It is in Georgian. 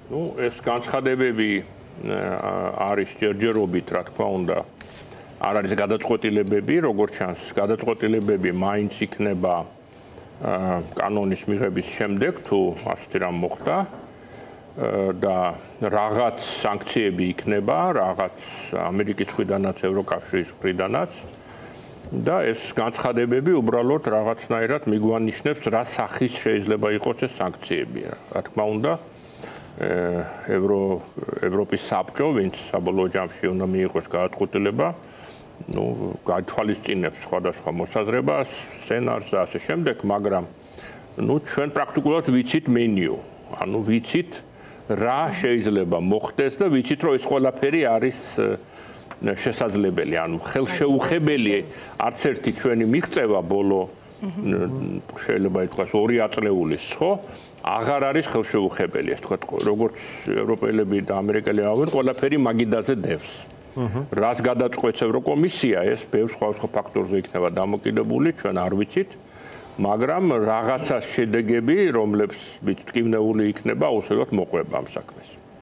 ეს განცხადებები არის ჯერჯერობით, რა თქმა უნდა, არ არის გადაწყვეტილებები, როგორც ჩანს, გადაწყვეტილებები მაინც იქნება კანონის მიღების შემდეგ, თუ ასეთი რამ მოხდა და რაღაც სანქციები იქნება, რაღაც ამერიკის მხრიდანაც, ევროკავშირის მხრიდანაც და ეს განცხადებები უბრალოდ რაღაცნაირად მიგვანიშნებს, რა სახის შეიძლება იყოს ეს სანქციები. რა თქმა უნდა, ევროპის საბჭო, ვინც საბოლოო ჯამში უნდა მიიღოს გადაწყვეტილება, გაითვალისწინებს სხვადასხვა მოსაზრებას, სცენარს და ასე შემდეგ, მაგრამ ჩვენ პრაქტიკულად ვიცით მენიუ, ანუ ვიცით რა შეიძლება მოხდეს და ვიცით, რომ ეს ყველაფერი არის შესაძლებელი, ანუ ხელშეუხებელი არც ერთი ჩვენი მიღწევა ბოლო შეიძლება ითქვას 2 ათწლეულის, ხო? აღარ არის ხელშეუხებელი, ეს თქვა, როგორც ევროპელები და ამერიკელები ავენ, ყველაფერი მაგიდაზე დევს. რას გადაწყვეტს ევროკომისია, ეს ბევრ სხვა ფაქტორზე იქნება დამოკიდებული, ჩვენ არ ვიცით, მაგრამ რაღაცა შედეგები, რომლებიც თქმნეული იქნება, აუცილებლად მოყვება ამ საქმეს.